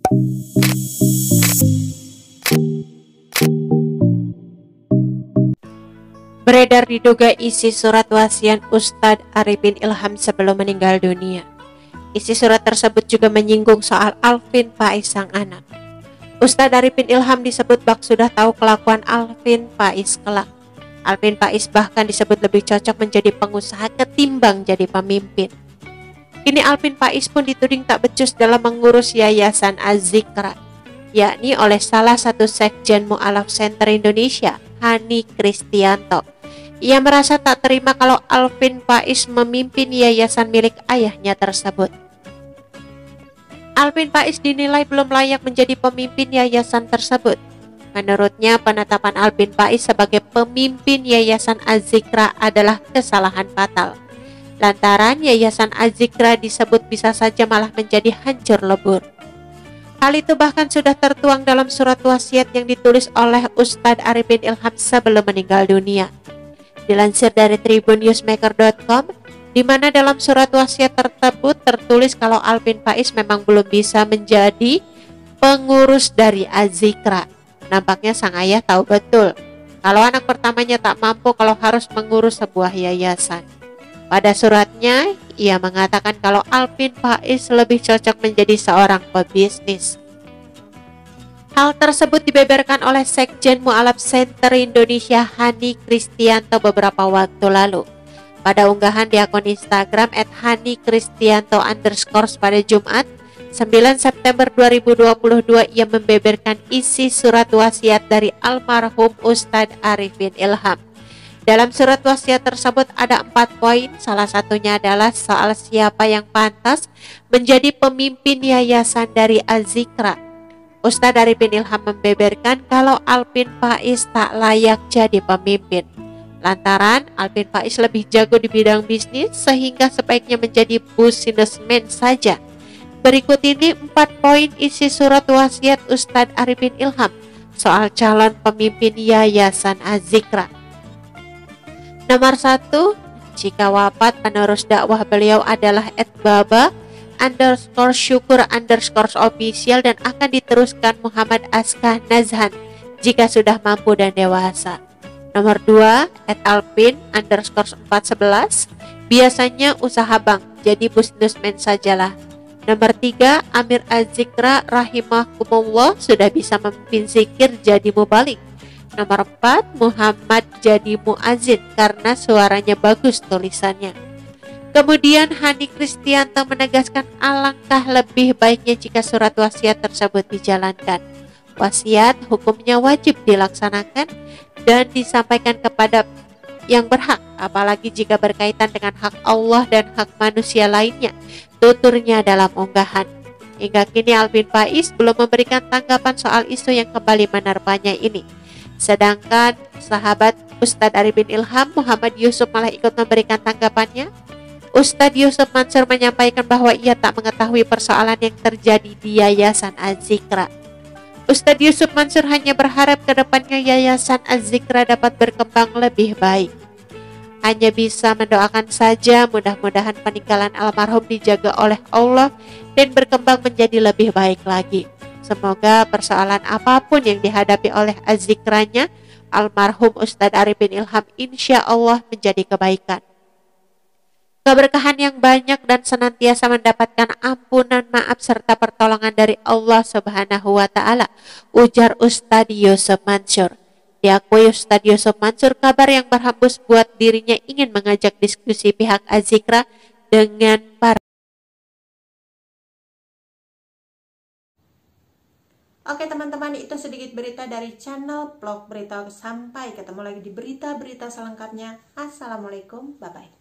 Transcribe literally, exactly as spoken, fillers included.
Beredar diduga isi surat wasiat Ustadz Arifin Ilham sebelum meninggal dunia. Isi surat tersebut juga menyinggung soal Alvin Faiz sang anak. Ustadz Arifin Ilham disebut bak sudah tahu kelakuan Alvin Faiz kelak. Alvin Faiz bahkan disebut lebih cocok menjadi pengusaha ketimbang jadi pemimpin. Kini Alvin Faiz pun dituding tak becus dalam mengurus Yayasan Az-Zikra, yakni oleh salah satu sekjen Mu'alaf Center Indonesia, Hani Kristianto. Ia merasa tak terima kalau Alvin Faiz memimpin yayasan milik ayahnya tersebut. Alvin Faiz dinilai belum layak menjadi pemimpin yayasan tersebut. Menurutnya, penetapan Alvin Faiz sebagai pemimpin Yayasan Az-Zikra adalah kesalahan fatal. Lantaran Yayasan Az-Zikra disebut bisa saja malah menjadi hancur lebur. Hal itu bahkan sudah tertuang dalam surat wasiat yang ditulis oleh Ustadz Arifin Ilham sebelum meninggal dunia. Dilansir dari tribun newsmaker dot com, di mana dalam surat wasiat tersebut tertulis kalau Alvin Faiz memang belum bisa menjadi pengurus dari Az-Zikra. Nampaknya sang ayah tahu betul kalau anak pertamanya tak mampu kalau harus mengurus sebuah yayasan. Pada suratnya, ia mengatakan kalau Alvin Faiz lebih cocok menjadi seorang pebisnis. Hal tersebut dibeberkan oleh Sekjen Mu'alaf Center Indonesia Hani Kristianto beberapa waktu lalu. Pada unggahan di akun Instagram et hani kristianto underscore pada Jumat, sembilan September dua ribu dua puluh dua, ia membeberkan isi surat wasiat dari almarhum Ustadz Arifin Ilham. Dalam surat wasiat tersebut ada empat poin, salah satunya adalah soal siapa yang pantas menjadi pemimpin yayasan dari Az-Zikra. Ustadz Arifin Ilham membeberkan kalau Alvin Faiz tak layak jadi pemimpin. Lantaran Alvin Faiz lebih jago di bidang bisnis sehingga sebaiknya menjadi businessman saja. Berikut ini empat poin isi surat wasiat Ustadz Arifin Ilham soal calon pemimpin Yayasan Az-Zikra. Nomor satu, jika wafat penerus dakwah beliau adalah et baba underscore syukur underscore official dan akan diteruskan Muhammad Askah Nazhan jika sudah mampu dan dewasa. Nomor dua, et alvin underscore empat sebelas biasanya usaha bank, jadi businessman sajalah. Nomor tiga, Amir Az-Zikra rahimahkumullah sudah bisa memimpin zikir jadi mubalik. Nomor empat, Muhammad jadi muazin karena suaranya bagus tulisannya. Kemudian Hani Kristianto menegaskan alangkah lebih baiknya jika surat wasiat tersebut dijalankan. Wasiat hukumnya wajib dilaksanakan dan disampaikan kepada yang berhak, apalagi jika berkaitan dengan hak Allah dan hak manusia lainnya, tuturnya dalam unggahan. Hingga kini Alvin Faiz belum memberikan tanggapan soal isu yang kembali menerpanya ini. Sedangkan sahabat Ustadz Arifin Ilham, Muhammad Yusuf, malah ikut memberikan tanggapannya. Ustadz Yusuf Mansur menyampaikan bahwa ia tak mengetahui persoalan yang terjadi di Yayasan Az-Zikra. Ustadz Yusuf Mansur hanya berharap ke depannya Yayasan Az-Zikra dapat berkembang lebih baik. Hanya bisa mendoakan saja mudah-mudahan peninggalan almarhum dijaga oleh Allah dan berkembang menjadi lebih baik lagi. Semoga persoalan apapun yang dihadapi oleh Az-Zikranya almarhum Ustadz Arifin Ilham insya Allah menjadi kebaikan, keberkahan yang banyak dan senantiasa mendapatkan ampunan, maaf serta pertolongan dari Allah Subhanahu wa Ta'ala, ujar Ustadz Yusuf Mansur. Diakui Ustadz Yusuf Mansur, kabar yang berhembus buat dirinya ingin mengajak diskusi pihak Az-Zikra dengan para. Oke teman-teman, itu sedikit berita dari channel Vlog Berita. Sampai ketemu lagi di berita-berita selengkapnya. Assalamualaikum, bye-bye.